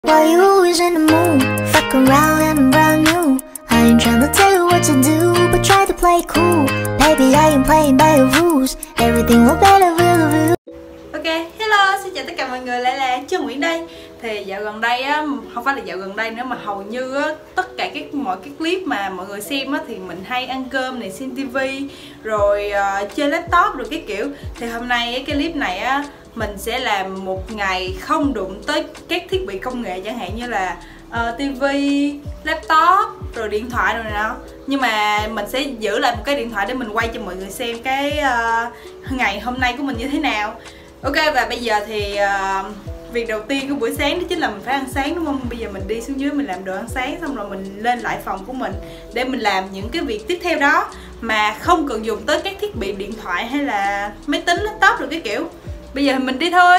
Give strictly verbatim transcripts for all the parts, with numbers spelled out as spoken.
Why you always in the mood? Fuck around and I'm brand new. I ain't tryna tell you what to do, but try to play cool. Baby, I ain't playing by your rules. Everything will better with a view. Ok, hello, xin chào tất cả mọi người, lại là Trân Nguyễn đây. Thì dạo gần đây á, không phải là dạo gần đây nữa mà hầu như á, tất cả các mọi cái clip mà mọi người xem á, thì mình hay ăn cơm này, xem tivi, rồi uh, chơi laptop rồi cái kiểu. Thì hôm nay cái clip này á, mình sẽ làm một ngày không đụng tới các thiết bị công nghệ, chẳng hạn như là uh, tivi, laptop, rồi điện thoại rồi nè. Nhưng mà mình sẽ giữ lại một cái điện thoại để mình quay cho mọi người xem cái uh, ngày hôm nay của mình như thế nào. Ok, và bây giờ thì uh, việc đầu tiên của buổi sáng đó chính là mình phải ăn sáng, đúng không? Bây giờ mình đi xuống dưới mình làm đồ ăn sáng, xong rồi mình lên lại phòng của mình để mình làm những cái việc tiếp theo đó mà không cần dùng tới các thiết bị điện thoại hay là máy tính, laptop rồi cái kiểu. Bây giờ mình đi thôi.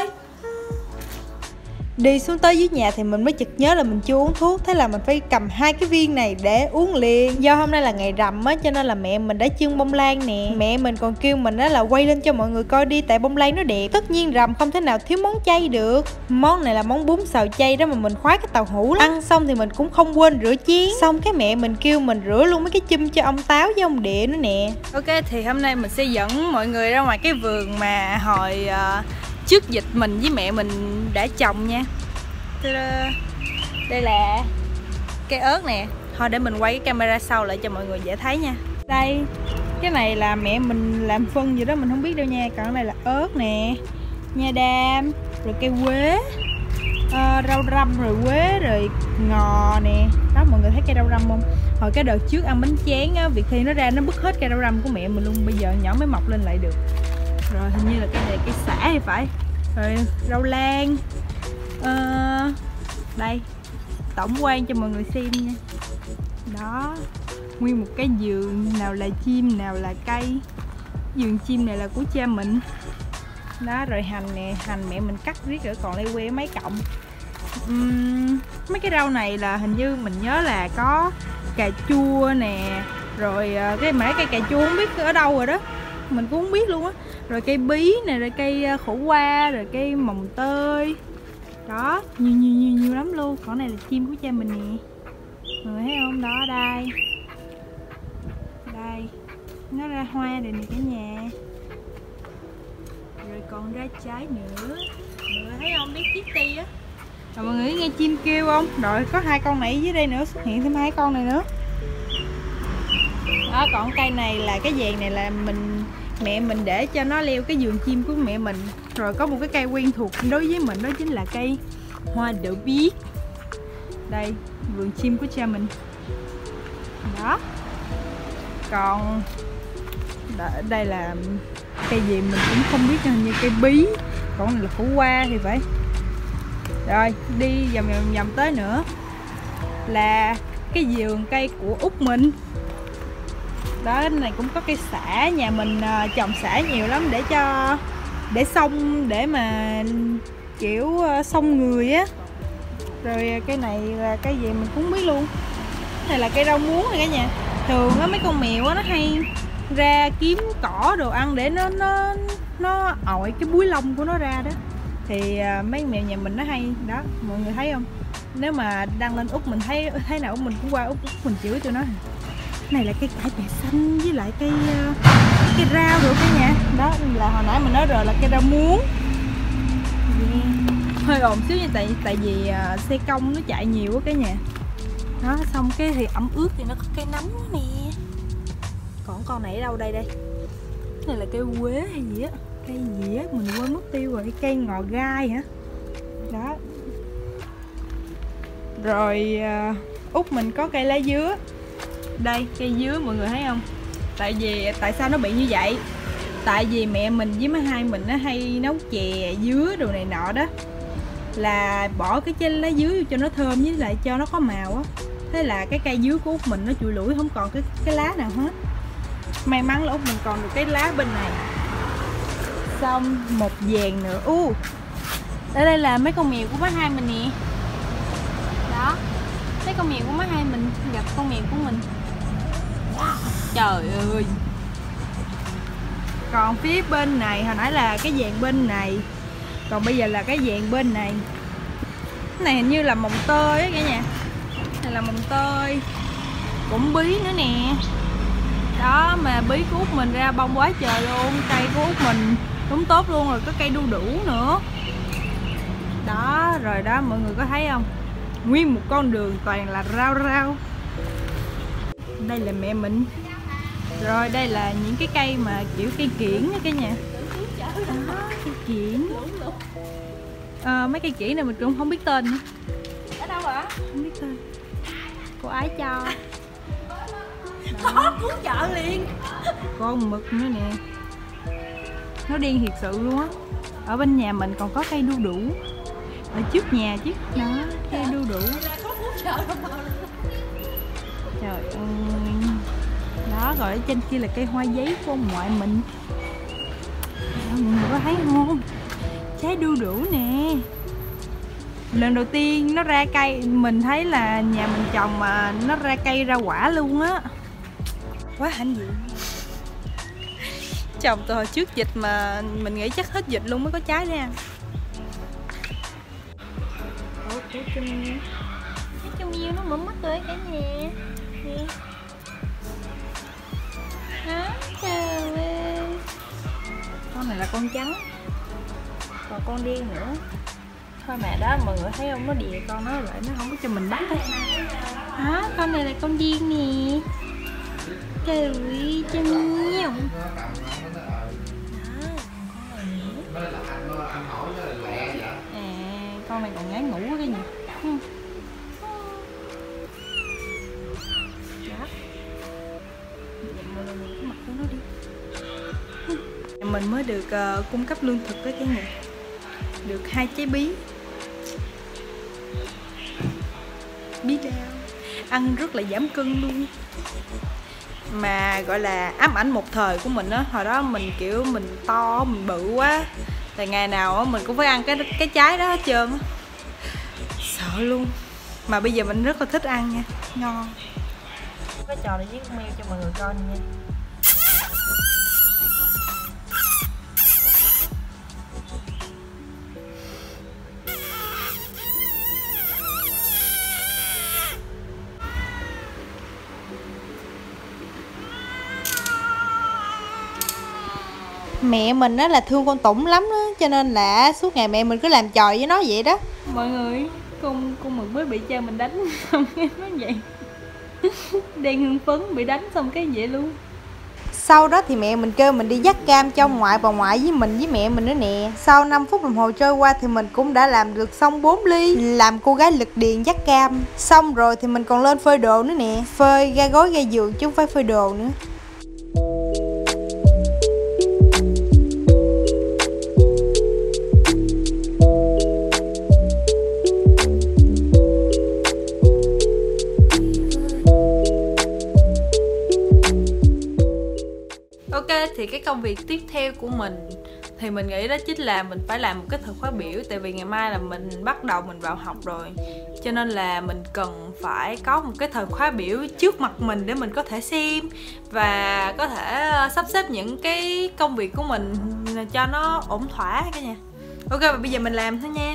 Đi xuống tới dưới nhà thì mình mới chợt nhớ là mình chưa uống thuốc. Thế là mình phải cầm hai cái viên này để uống liền. Do hôm nay là ngày rằm á, cho nên là mẹ mình đã chưng bông lan nè. Mẹ mình còn kêu mình đó là quay lên cho mọi người coi đi, tại bông lan nó đẹp. Tất nhiên rằm không thể nào thiếu món chay được. Món này là món bún xào chay đó mà mình khoái cái tàu hũ lắm. Ăn xong thì mình cũng không quên rửa chén. Xong cái mẹ mình kêu mình rửa luôn mấy cái chum cho ông Táo với ông Địa nữa nè. Ok, thì hôm nay mình sẽ dẫn mọi người ra ngoài cái vườn mà hồi uh, trước dịch mình với mẹ mình đã trồng nha. Đây là cây ớt nè. Thôi để mình quay cái camera sau lại cho mọi người dễ thấy nha. Đây, cái này là mẹ mình làm phân gì đó mình không biết đâu nha. Còn cái này là ớt nè, nha đam, rồi cây quế, à, rau răm, rồi quế, rồi ngò nè. Đó, mọi người thấy cây rau răm không? Hồi cái đợt trước ăn bánh tráng á, Việt Thi nó ra nó bứt hết cây rau răm của mẹ mình luôn. Bây giờ nhỏ mới mọc lên lại được. Rồi hình như là cây này cây sả hay phải. Rồi rau lan. Uh, đây, tổng quan cho mọi người xem nha. Đó, nguyên một cái vườn, nào là chim, nào là cây. Vườn chim này là của cha mình. Đó, rồi hành nè, hành mẹ mình cắt riết rồi còn đây que mấy cọng. uhm, Mấy cái rau này là hình như mình nhớ là có cà chua nè. Rồi cái mẻ cây cà chua không biết ở đâu rồi đó, mình cũng không biết luôn á. Rồi cây bí nè, rồi cây khổ qua, rồi cây mồng tơi. Đó, nhiều nhiều nhiều nhiều lắm luôn. Còn này là chim của cha mình nè. Mọi người thấy không? Đó, đây. Đây. Nó ra hoa rồi nè cả nhà. Rồi còn ra trái nữa. Mọi người thấy không? Biết chiếc ti á. Rồi mọi người nghe chim kêu không? Rồi có hai con này dưới đây nữa, xuất hiện thêm hai con này nữa. Đó, còn cây này là cái vàng này là mình mẹ mình để cho nó leo cái vườn chim của mẹ mình. Rồi có một cái cây quen thuộc đối với mình, đó chính là cây hoa đậu biếc. Đây, vườn chim của cha mình. Đó. Còn đây là cây gì mình cũng không biết, hình như cây bí. Còn này là khổ qua thì phải. Rồi đi vòng vòng vòng tới nữa là cái vườn cây của út mình. Đó, cái này cũng có cây sả, nhà mình uh, trồng sả nhiều lắm để cho để xông, để mà kiểu uh, xông người á. Rồi cây này là cây gì mình cũng không biết luôn. Cái này là cây rau muống này cả nhà. Thường á mấy con mèo á nó hay ra kiếm cỏ đồ ăn để nó nó nó ọi cái búi lông của nó ra đó. Thì uh, mấy mèo nhà mình nó hay đó, mọi người thấy không? Nếu mà đăng lên út mình thấy thấy nào út mình cũng qua út, út mình chửi tụi nó. Này là cây cải bẹ xanh với lại cây uh, cây rau rồi cả nhà. Đó là hồi nãy mình nói rồi là cây rau muống. Yeah. Hơi ồn xíu như tại tại vì uh, xe công nó chạy nhiều quá cả nhà. Đó, xong cái thì ẩm ướt thì nó có cây nấm nè. Còn con này ở đâu đây đây? Cái này là cây quế hay gì á? Cây gì á mình quên mất tiêu rồi. Cây ngò gai hả? Đó. Rồi uh, út mình có cây lá dứa. Đây, cây dứa mọi người thấy không? Tại vì tại sao nó bị như vậy? Tại vì mẹ mình với mấy hai mình nó hay nấu chè dứa đồ này nọ đó, là bỏ cái trái lá dứa vô cho nó thơm với lại cho nó có màu á. Thế là cái cây dứa của út mình nó trụi lủi, không còn cái cái lá nào hết. May mắn là út mình còn được cái lá bên này. Xong một vàng nữa. U uh, ở đây là mấy con mèo của má hai mình nè. Đó, mấy con mèo của má hai mình gặp con mèo của mình. Trời ơi. Còn phía bên này hồi nãy là cái vàng bên này, còn bây giờ là cái vàng bên này. này hình như là mồng tơi á cả nhà. Này là mồng tơi. Cũng bí nữa nè. Đó, mà bí của Út mình ra bông quá trời luôn. Cây của Út mình đúng tốt luôn. Rồi có cây đu đủ nữa. Đó, rồi đó mọi người có thấy không? Nguyên một con đường toàn là rau rau. Đây là mẹ mình. Rồi đây là những cái cây mà kiểu cây kiển á cả nhà. Đó, cây kiển. À, mấy cây kiển này mình cũng không biết tên nữa. Ở đâu hả? Không biết tên. Cô ái cho. Có cuốn chợ liền. Con mực nữa nè. Nó điên thiệt sự luôn á. Ở bên nhà mình còn có cây đu đủ. Ở trước nhà chứ. Đó, cây đu đủ. Trời ơi. Đó, rồi ở trên kia là cây hoa giấy của ông ngoại mình. Đó, mọi người có thấy không? Trái đu đủ nè. Lần đầu tiên nó ra cây, mình thấy là nhà mình trồng mà nó ra cây ra quả luôn á. Quá hãnh diện. Trồng từ hồi trước dịch mà mình nghĩ chắc hết dịch luôn mới có trái ra. Ủa, của Trung Nhiêu. Cái Trung Nhiêu nó mở mắt rồi cả nhà. Nè. Đó, trời ơi. Con này là con trắng. Còn con điên nữa. Thôi mẹ đó, mọi người thấy không, nó đìa con nó lại, nó không có cho mình bắt hết. Đó, con này là con điên nè. Trời ơi, chân nhiều. À, con này còn ngái ngủ quá cái gì. Đó. Cái mặt của nó đi. Mình mới được uh, cung cấp lương thực với cái nhà. Được hai trái bí. Bí đao. Ăn rất là giảm cân luôn. Mà gọi là ám ảnh một thời của mình á. Hồi đó mình kiểu mình to, mình bự quá. Thì ngày nào á mình cũng phải ăn cái cái trái đó hết trơn á. Sợ luôn. Mà bây giờ mình rất là thích ăn nha. Ngon. Cái trò này với con mèo cho mọi người coi nha. Mẹ mình á là thương con Tủng lắm đó, cho nên là suốt ngày mẹ mình cứ làm trò với nó vậy đó. Mọi người, con con mực mới bị cha mình đánh xong cái nó vậy. Đang hưng phấn bị đánh xong cái vậy luôn. Sau đó thì mẹ mình kêu mình đi dắt cam cho ông ngoại, bà ngoại với mình với mẹ mình nữa nè. Sau năm phút đồng hồ trôi qua thì mình cũng đã làm được xong bốn ly. Làm cô gái lực điền dắt cam. Xong rồi thì mình còn lên phơi đồ nữa nè. Phơi ga gối ga giường chứ không phải phơi đồ nữa. Ok, thì cái công việc tiếp theo của mình thì mình nghĩ đó chính là mình phải làm một cái thời khóa biểu. Tại vì ngày mai là mình bắt đầu mình vào học rồi, cho nên là mình cần phải có một cái thời khóa biểu trước mặt mình để mình có thể xem và có thể sắp xếp những cái công việc của mình cho nó ổn thỏa cả nhà. Ok, và bây giờ mình làm thôi nha.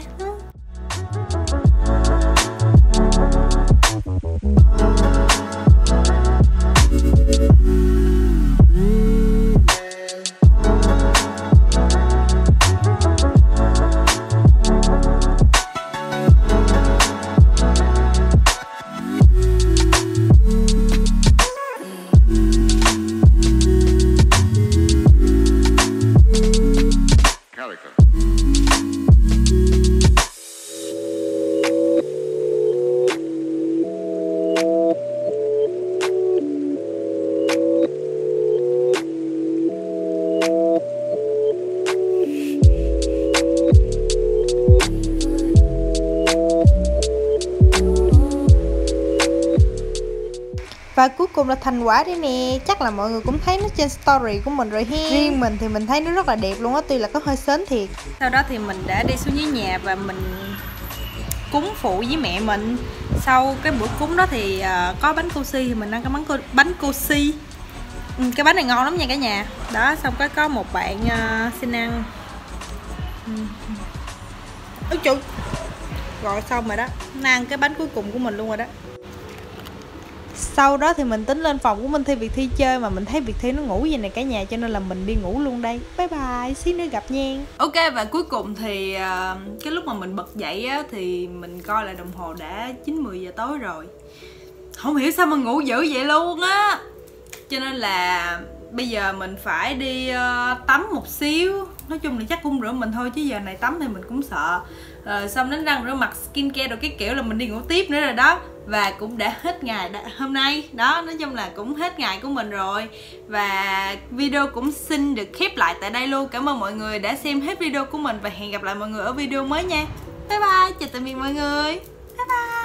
Và cuối cùng là thành quả đây nè. Chắc là mọi người cũng thấy nó trên story của mình rồi he. Riêng mình thì mình thấy nó rất là đẹp luôn á, tuy là có hơi sến thiệt. Sau đó thì mình đã đi xuống dưới nhà và mình cúng phụ với mẹ mình. Sau cái bữa cúng đó thì uh, có bánh cosi thì mình ăn cái bánh, co bánh cosi. ừ, Cái bánh này ngon lắm nha cả nhà. Đó, xong cái có một bạn uh, xin ăn. Ôi trời, Gọi xong rồi đó, nó ăn cái bánh cuối cùng của mình luôn rồi đó. Sau đó thì mình tính lên phòng của Minh Thi Việt Thi chơi, mà mình thấy Việt Thi nó ngủ vậy này cả nhà, cho nên là mình đi ngủ luôn đây. Bye bye, xíu nữa gặp nha. Ok, và cuối cùng thì uh, cái lúc mà mình bật dậy á, thì mình coi lại đồng hồ đã chín mười giờ tối rồi. Không hiểu sao mà ngủ dữ vậy luôn á. Cho nên là bây giờ mình phải đi uh, tắm một xíu. Nói chung là chắc cũng rửa mình thôi, chứ giờ này tắm thì mình cũng sợ. Rồi xong đánh răng rửa mặt skincare rồi cái kiểu là mình đi ngủ tiếp nữa rồi đó. Và cũng đã hết ngày đã, hôm nay đó, nói chung là cũng hết ngày của mình rồi. Và video cũng xin được khép lại tại đây luôn. Cảm ơn mọi người đã xem hết video của mình, và hẹn gặp lại mọi người ở video mới nha. Bye bye, chào tạm biệt mọi người. Bye bye.